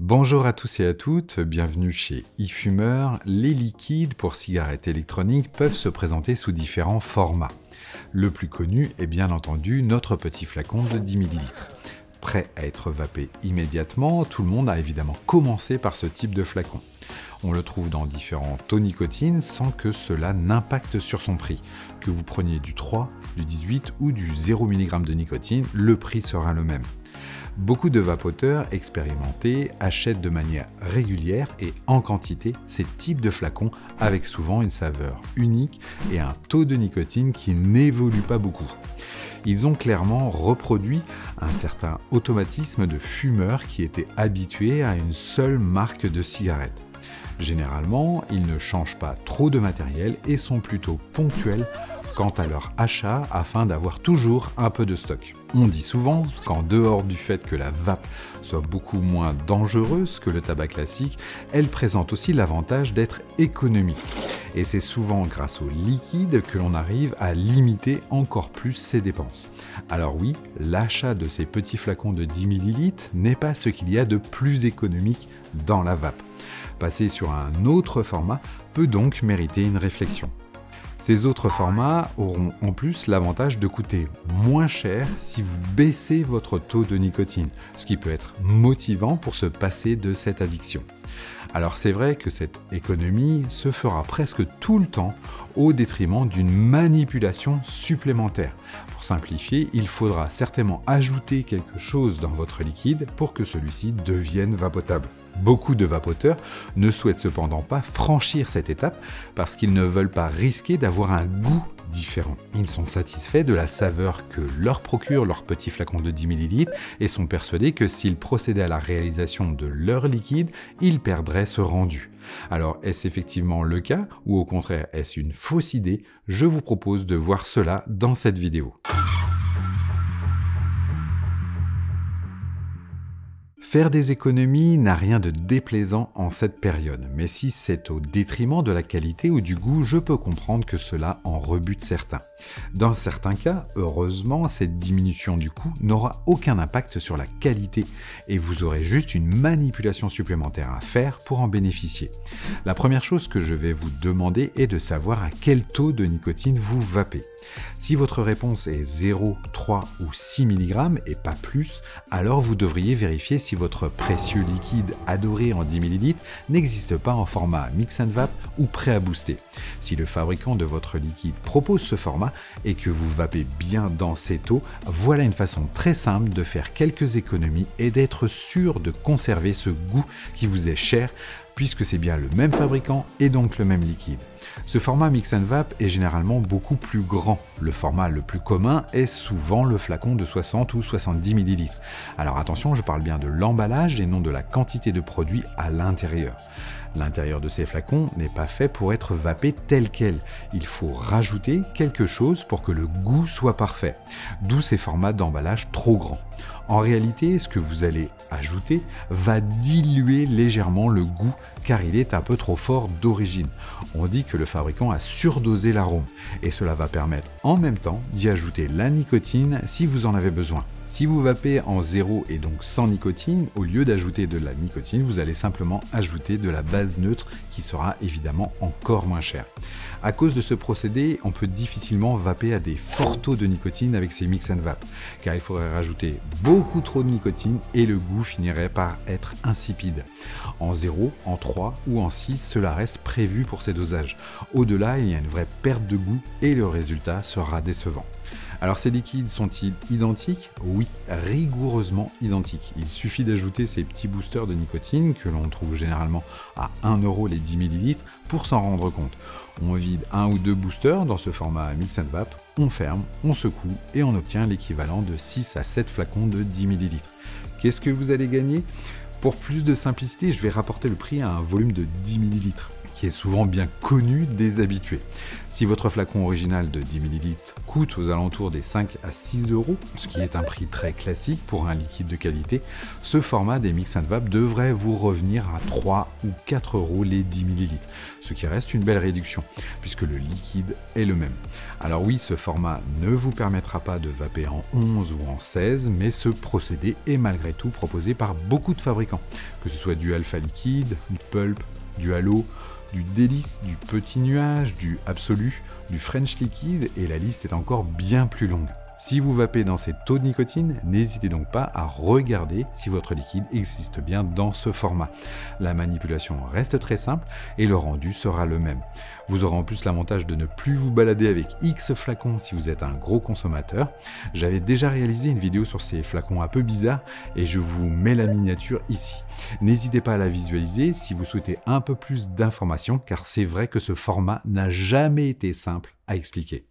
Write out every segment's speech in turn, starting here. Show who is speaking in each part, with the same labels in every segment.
Speaker 1: Bonjour à tous et à toutes, bienvenue chez eFumeur. Les liquides pour cigarettes électroniques peuvent se présenter sous différents formats. Le plus connu est bien entendu notre petit flacon de 10 ml. Prêt à être vapé immédiatement, tout le monde a évidemment commencé par ce type de flacon. On le trouve dans différents taux nicotine sans que cela n'impacte sur son prix. Que vous preniez du 3, du 18 ou du 0 mg de nicotine, le prix sera le même. Beaucoup de vapoteurs expérimentés achètent de manière régulière et en quantité ces types de flacons avec souvent une saveur unique et un taux de nicotine qui n'évolue pas beaucoup. Ils ont clairement reproduit un certain automatisme de fumeurs qui étaient habitués à une seule marque de cigarette. Généralement, ils ne changent pas trop de matériel et sont plutôt ponctuels quant à leur achat afin d'avoir toujours un peu de stock. On dit souvent qu'en dehors du fait que la vape soit beaucoup moins dangereuse que le tabac classique, elle présente aussi l'avantage d'être économique. Et c'est souvent grâce au liquide que l'on arrive à limiter encore plus ses dépenses. Alors oui, l'achat de ces petits flacons de 10 ml n'est pas ce qu'il y a de plus économique dans la vape. Passer sur un autre format peut donc mériter une réflexion. Ces autres formats auront en plus l'avantage de coûter moins cher si vous baissez votre taux de nicotine, ce qui peut être motivant pour se passer de cette addiction. Alors c'est vrai que cette économie se fera presque tout le temps au détriment d'une manipulation supplémentaire. Pour simplifier, il faudra certainement ajouter quelque chose dans votre liquide pour que celui-ci devienne vapotable. Beaucoup de vapoteurs ne souhaitent cependant pas franchir cette étape parce qu'ils ne veulent pas risquer d'avoir un goût différent. Ils sont satisfaits de la saveur que leur procure leur petit flacon de 10 ml et sont persuadés que s'ils procédaient à la réalisation de leur liquide, ils perdraient ce rendu. Alors, est-ce effectivement le cas ou au contraire est-ce une fausse idée? Je vous propose de voir cela dans cette vidéo. Faire des économies n'a rien de déplaisant en cette période, mais si c'est au détriment de la qualité ou du goût, je peux comprendre que cela en rebute certains. Dans certains cas, heureusement, cette diminution du coût n'aura aucun impact sur la qualité et vous aurez juste une manipulation supplémentaire à faire pour en bénéficier. La première chose que je vais vous demander est de savoir à quel taux de nicotine vous vapez. Si votre réponse est 0, 3 ou 6 mg et pas plus, alors vous devriez vérifier si votre précieux liquide adoré en 10 ml n'existe pas en format mix and vape ou prêt à booster. Si le fabricant de votre liquide propose ce format et que vous vapez bien dans ces taux, voilà une façon très simple de faire quelques économies et d'être sûr de conserver ce goût qui vous est cher puisque c'est bien le même fabricant et donc le même liquide. Ce format mix and vape est généralement beaucoup plus grand. Le format le plus commun est souvent le flacon de 60 ou 70 ml. Alors attention, je parle bien de l'emballage et non de la quantité de produit à l'intérieur. L'intérieur de ces flacons n'est pas fait pour être vapé tel quel. Il faut rajouter quelque chose pour que le goût soit parfait. D'où ces formats d'emballage trop grands. En réalité, ce que vous allez ajouter va diluer légèrement le goût car il est un peu trop fort d'origine. On dit que le fabricant a surdosé l'arôme et cela va permettre en même temps d'y ajouter la nicotine si vous en avez besoin. Si vous vapez en 0 et donc sans nicotine, au lieu d'ajouter de la nicotine, vous allez simplement ajouter de la base neutre qui sera évidemment encore moins chère. À cause de ce procédé, on peut difficilement vaper à des forts taux de nicotine avec ces mix and vape, car il faudrait rajouter beaucoup trop de nicotine et le goût finirait par être insipide. En 0, en 3 ou en 6, cela reste prévu pour ces dosages. Au-delà, il y a une vraie perte de goût et le résultat sera décevant. Alors ces liquides sont-ils identiques? Oui, rigoureusement identiques. Il suffit d'ajouter ces petits boosters de nicotine que l'on trouve généralement à 1 € les 10 ml pour s'en rendre compte. On vide un ou deux boosters dans ce format mix and vape, on ferme, on secoue et on obtient l'équivalent de 6 à 7 flacons de 10 ml. Qu'est-ce que vous allez gagner? Pour plus de simplicité, je vais rapporter le prix à un volume de 10 ml. qui est souvent bien connu des habitués. Si votre flacon original de 10 ml coûte aux alentours des 5 à 6 €, ce qui est un prix très classique pour un liquide de qualité, ce format des Mix & Vape devrait vous revenir à 3 ou 4 € les 10 ml, ce qui reste une belle réduction, puisque le liquide est le même. Alors oui, ce format ne vous permettra pas de vaper en 11 ou en 16, mais ce procédé est malgré tout proposé par beaucoup de fabricants, que ce soit du Alpha Liquide, du Pulp, du Halo, du Délice, du Petit Nuage, du Absolu, du French Liquide, et la liste est encore bien plus longue. Si vous vapez dans ces taux de nicotine, n'hésitez donc pas à regarder si votre liquide existe bien dans ce format. La manipulation reste très simple et le rendu sera le même. Vous aurez en plus l'avantage de ne plus vous balader avec X flacons si vous êtes un gros consommateur. J'avais déjà réalisé une vidéo sur ces flacons un peu bizarres et je vous mets la miniature ici. N'hésitez pas à la visualiser si vous souhaitez un peu plus d'informations, car c'est vrai que ce format n'a jamais été simple à expliquer.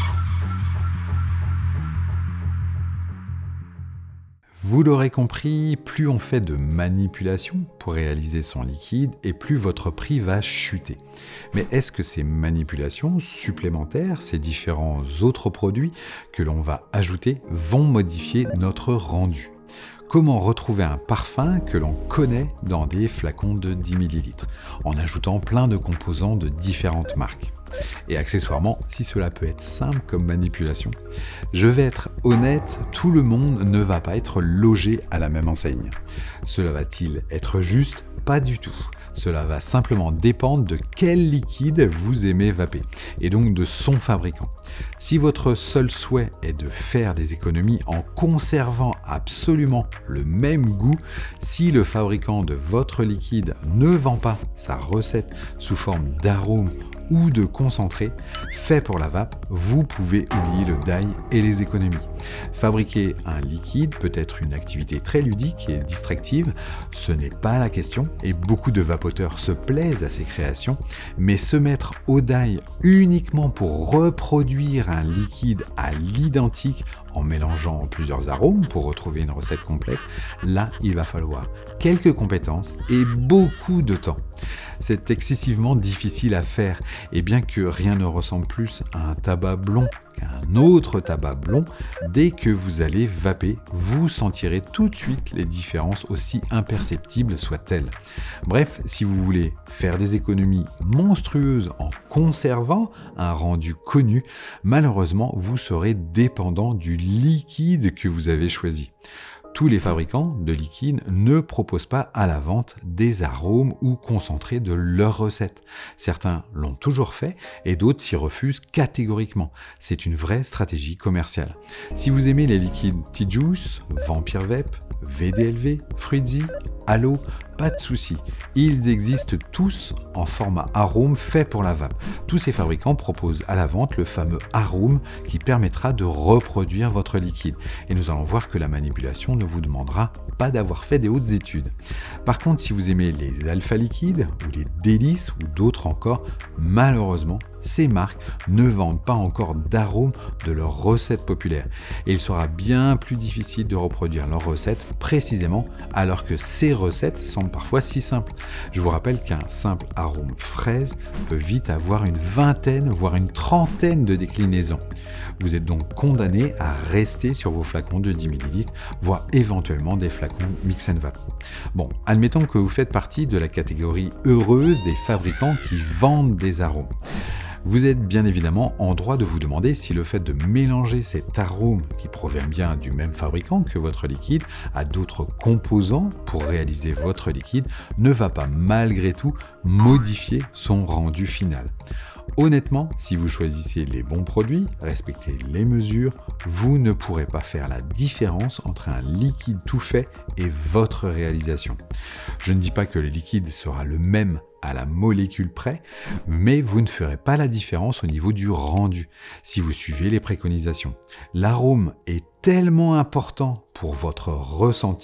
Speaker 1: Vous l'aurez compris, plus on fait de manipulations pour réaliser son liquide et plus votre prix va chuter. Mais est-ce que ces manipulations supplémentaires, ces différents autres produits que l'on va ajouter, vont modifier notre rendu ? Comment retrouver un parfum que l'on connaît dans des flacons de 10 ml en ajoutant plein de composants de différentes marques ? Et accessoirement, si cela peut être simple comme manipulation, je vais être honnête, tout le monde ne va pas être logé à la même enseigne. Cela va-t-il être juste ? Pas du tout. Cela va simplement dépendre de quel liquide vous aimez vaper, et donc de son fabricant. Si votre seul souhait est de faire des économies en conservant absolument le même goût, si le fabricant de votre liquide ne vend pas sa recette sous forme d'arôme ou de concentré fait pour la vape, vous pouvez oublier le die et les économies. Fabriquer un liquide peut être une activité très ludique et distractive, ce n'est pas la question, et beaucoup de vapoteurs se plaisent à ces créations, mais se mettre au die uniquement pour reproduire un liquide à l'identique en mélangeant plusieurs arômes pour retrouver une recette complète, là il va falloir quelques compétences et beaucoup de temps. C'est excessivement difficile à faire, et bien que rien ne ressemble plus à un tabac blond qu'à un autre tabac blond, dès que vous allez vaper, vous sentirez tout de suite les différences, aussi imperceptibles soient-elles. Bref, si vous voulez faire des économies monstrueuses en conservant un rendu connu, malheureusement vous serez dépendant du liquide que vous avez choisi. Tous les fabricants de liquides ne proposent pas à la vente des arômes ou concentrés de leur recette. Certains l'ont toujours fait et d'autres s'y refusent catégoriquement. C'est une vraie stratégie commerciale. Si vous aimez les liquides T-Juice, Vampire Vape, VDLV, Fruitsy, Halo, pas de souci. Ils existent tous en format arôme fait pour la vape. Tous ces fabricants proposent à la vente le fameux arôme qui permettra de reproduire votre liquide. Et nous allons voir que la manipulation ne vous demandera pas d'avoir fait des hautes études. Par contre, si vous aimez les alpha liquides ou les délices ou d'autres encore, malheureusement, ces marques ne vendent pas encore d'arômes de leurs recettes populaires. Et il sera bien plus difficile de reproduire leurs recettes précisément alors que ces recettes semblent parfois si simples. Je vous rappelle qu'un simple arôme fraise peut vite avoir une vingtaine, voire une trentaine de déclinaisons. Vous êtes donc condamné à rester sur vos flacons de 10 ml, voire éventuellement des flacons Mix & Vape. Bon, admettons que vous faites partie de la catégorie heureuse des fabricants qui vendent des arômes. Vous êtes bien évidemment en droit de vous demander si le fait de mélanger cet arôme qui provient bien du même fabricant que votre liquide à d'autres composants pour réaliser votre liquide ne va pas malgré tout modifier son rendu final. Honnêtement, si vous choisissez les bons produits, respectez les mesures, vous ne pourrez pas faire la différence entre un liquide tout fait et votre réalisation. Je ne dis pas que le liquide sera le même à la molécule près, mais vous ne ferez pas la différence au niveau du rendu si vous suivez les préconisations. L'arôme est tellement important pour votre ressenti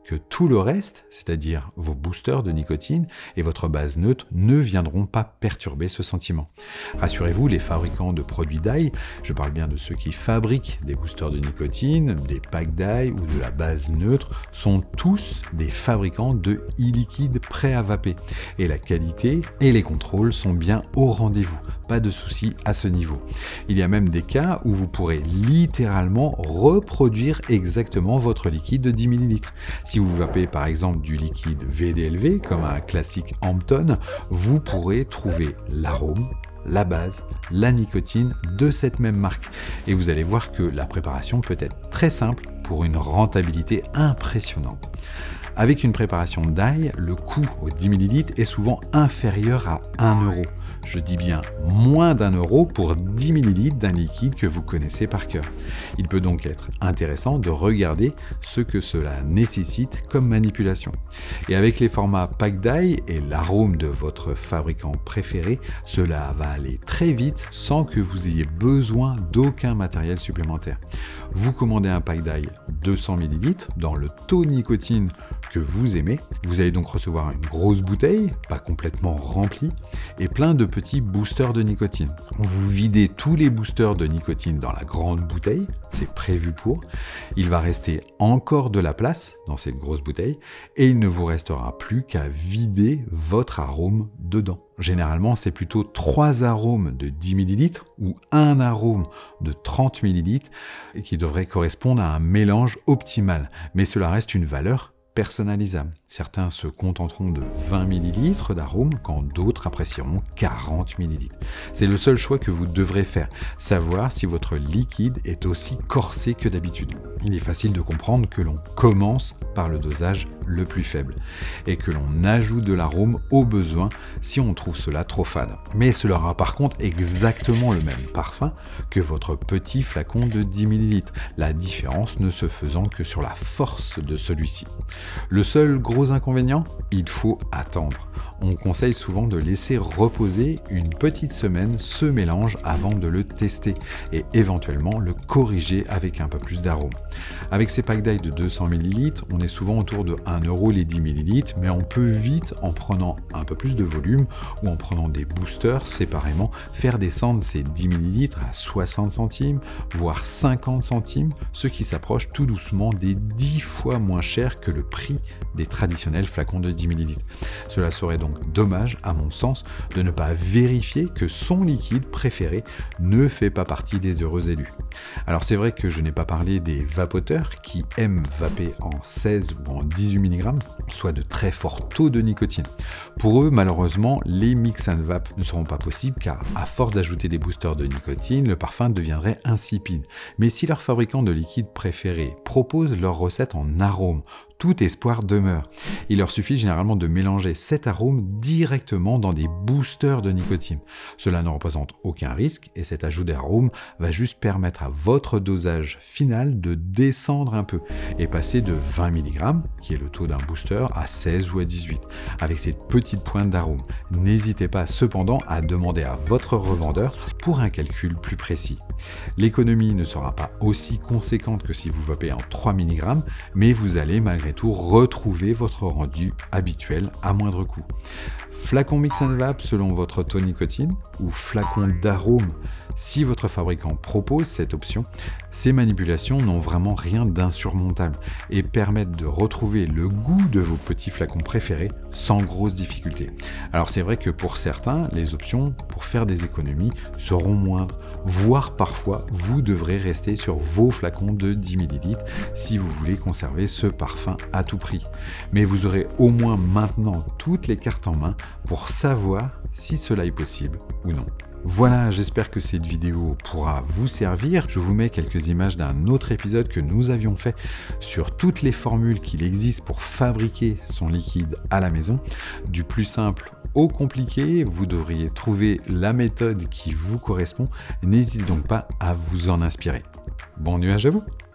Speaker 1: que tout le reste, c'est-à-dire vos boosters de nicotine et votre base neutre, ne viendront pas perturber ce sentiment. Rassurez-vous, les fabricants de produits d'ail, je parle bien de ceux qui fabriquent des boosters de nicotine, des packs d'ail ou de la base neutre, sont tous des fabricants de e-liquide prêts à vaper. Et la qualité et les contrôles sont bien au rendez-vous. Pas de souci à ce niveau. Il y a même des cas où vous pourrez littéralement reproduire exactement votre liquide de 10 ml. Si vous vapez par exemple du liquide VDLV comme un classique Hampton, vous pourrez trouver l'arôme, la base, la nicotine de cette même marque. Et vous allez voir que la préparation peut être très simple pour une rentabilité impressionnante. Avec une préparation d'ail, le coût aux 10 ml est souvent inférieur à 1 euro. Je dis bien moins d'1 € pour 10 ml d'un liquide que vous connaissez par cœur. Il peut donc être intéressant de regarder ce que cela nécessite comme manipulation. Et avec les formats pack d'ail et l'arôme de votre fabricant préféré, cela va aller très vite sans que vous ayez besoin d'aucun matériel supplémentaire. Vous commandez un pack d'ail 200 ml dans le taux de nicotine que vous aimez. Vous allez donc recevoir une grosse bouteille, pas complètement remplie, et plein de petits boosters de nicotine. Vous videz tous les boosters de nicotine dans la grande bouteille, c'est prévu pour. Il va rester encore de la place dans cette grosse bouteille et il ne vous restera plus qu'à vider votre arôme dedans. Généralement, c'est plutôt 3 arômes de 10 ml ou un arôme de 30 ml qui devrait correspondre à un mélange optimal. Mais cela reste une valeur personnalisable. Certains se contenteront de 20 ml d'arôme quand d'autres apprécieront 40 ml. C'est le seul choix que vous devrez faire, savoir si votre liquide est aussi corsé que d'habitude. Il est facile de comprendre que l'on commence par le dosage le plus faible et que l'on ajoute de l'arôme au besoin si on trouve cela trop fade. Mais cela aura par contre exactement le même parfum que votre petit flacon de 10 ml, la différence ne se faisant que sur la force de celui-ci. Le seul gros inconvénient, il faut attendre. On conseille souvent de laisser reposer une petite semaine ce mélange avant de le tester et éventuellement le corriger avec un peu plus d'arôme. Avec ces packs d'ail de 200 ml, on est souvent autour de 1 € les 10 ml, mais on peut vite, en prenant un peu plus de volume ou en prenant des boosters séparément, faire descendre ces 10 ml à 60 centimes, voire 50 centimes, ce qui s'approche tout doucement des 10 fois moins cher que le prix des traditionnels flacons de 10 ml. Cela serait donc dommage, à mon sens, de ne pas vérifier que son liquide préféré ne fait pas partie des heureux élus. Alors c'est vrai que je n'ai pas parlé des vapoteurs qui aiment vaper en 16 ou en 18 mg, soit de très forts taux de nicotine. Pour eux, malheureusement, les mix and vape ne seront pas possibles car à force d'ajouter des boosters de nicotine, le parfum deviendrait insipide. Mais si leur fabricant de liquide préféré propose leur recette en arôme, tout espoir demeure. Il leur suffit généralement de mélanger cet arôme directement dans des boosters de nicotine. Cela ne représente aucun risque et cet ajout d'arôme va juste permettre à votre dosage final de descendre un peu et passer de 20 mg, qui est le taux d'un booster, à 16 ou à 18, avec cette petite pointe d'arôme. N'hésitez pas cependant à demander à votre revendeur pour un calcul plus précis. L'économie ne sera pas aussi conséquente que si vous vapez en 3 mg, mais vous allez malgré tout retrouver votre rendu habituel à moindre coût. Flacon mix and vape selon votre taux de nicotine ou flacon d'arôme si votre fabricant propose cette option, ces manipulations n'ont vraiment rien d'insurmontable et permettent de retrouver le goût de vos petits flacons préférés sans grosse difficulté. Alors c'est vrai que pour certains, les options pour faire des économies seront moindres, voire parfois vous devrez rester sur vos flacons de 10 ml si vous voulez conserver ce parfum à tout prix. Mais vous aurez au moins maintenant toutes les cartes en main pour savoir si cela est possible ou non. Voilà, j'espère que cette vidéo pourra vous servir. Je vous mets quelques images d'un autre épisode que nous avions fait sur toutes les formules qu'il existe pour fabriquer son liquide à la maison. Du plus simple au compliqué, vous devriez trouver la méthode qui vous correspond. N'hésitez donc pas à vous en inspirer. Bon nuage à vous!